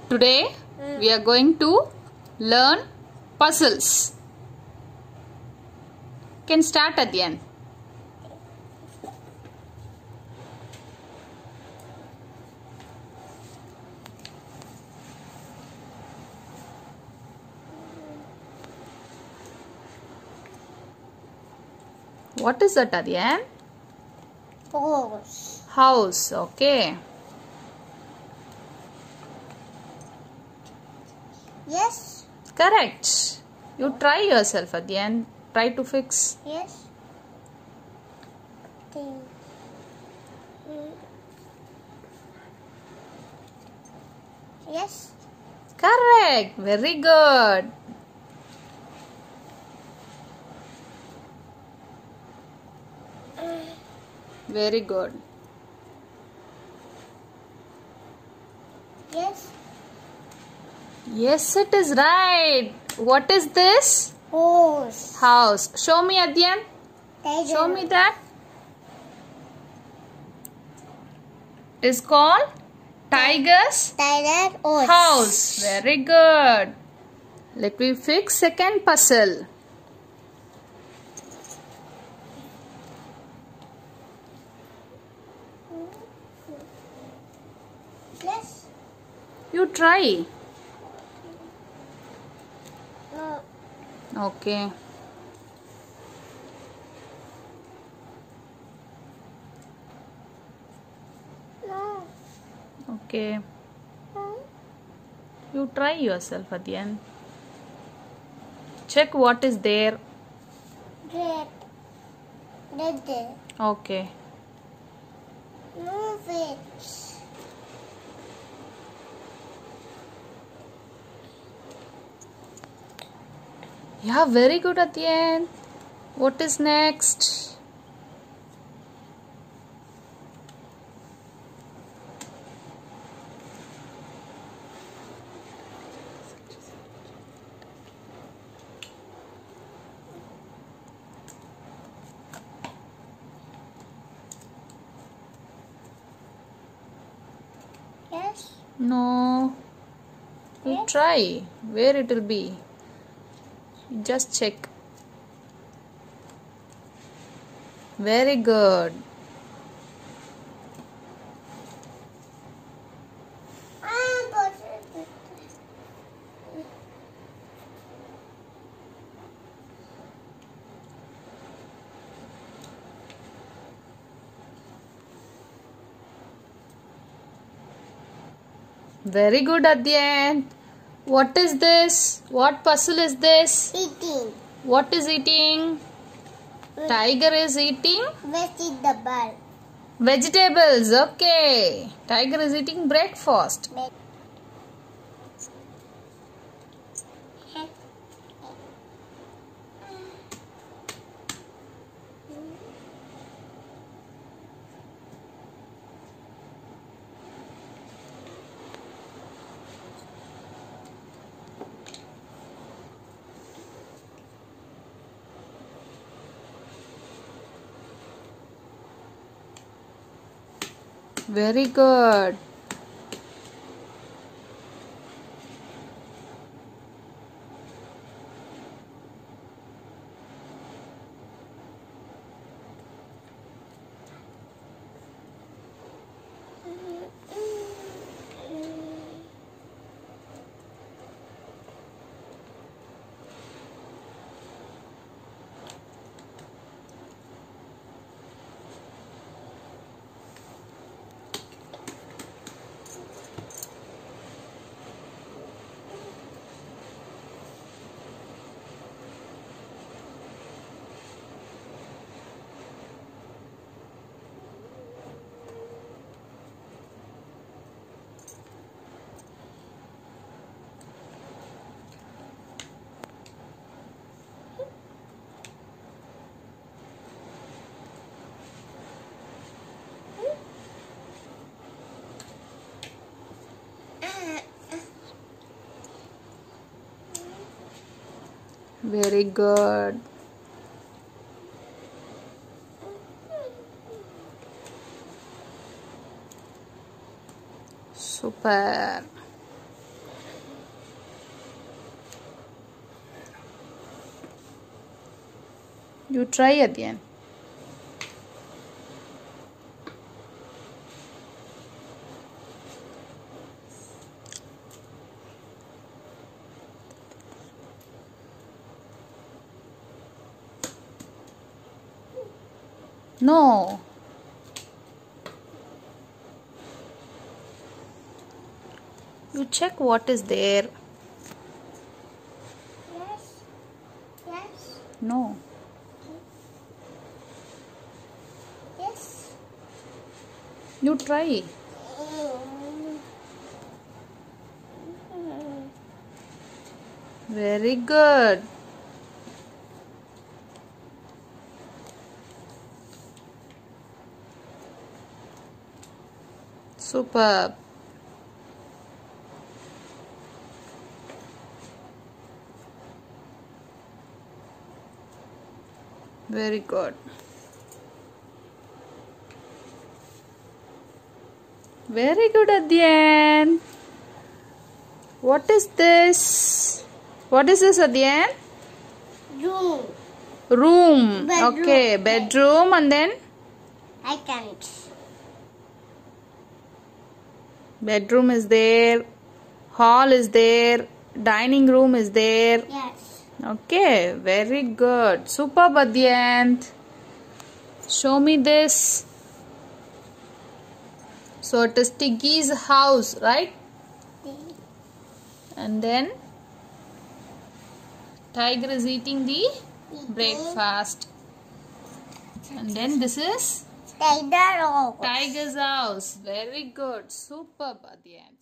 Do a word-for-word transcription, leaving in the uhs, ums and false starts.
Today Mm. we are going to learn puzzles. Can start at the end. What is that, Adyan? Horse. House. Okay. Yes. Correct. You try yourself at the end. Try to fix. Yes. Okay. Mm. Yes. Correct. Very good. Very good. Yes. Yes, it is right. What is this? Horse. House. Show me, Adyan. Tiger. Show me that. It is called Tiger's Tiger horse. house. Very good. Let me fix second puzzle. Yes. You try. No. Okay. No. Okay. No. You try yourself at the end. Check what is there. Red. Red. Red. Okay. Move it. Yeah, very good at the end. What is next? Yes. No. You Yes. try. Where it will be. Just check. Very good. Ah, but Very good at the end. What is this? What puzzle is this? eating. What is eating? Tiger is eating Vegetable. vegetables. Okay. Tiger is eating breakfast. Very good. Very good. Super. You try again. No. You check what is there. Yes. Yes. No. Yes. You try. Very good. Superb. Very good. Very good, Adyan. What is this? What is this, Adyan? Room. Room. Bedroom. Okay, bedroom, and then I can't. bedroom is there, hall is there, dining room is there. Yes. Okay, very good. Superb, Adyanth. Show me this. So it is Tiggy's house, right? And then Tiger is eating the breakfast. And then this is Tiger. Tiger's house. Very good. Superb, Adyanth.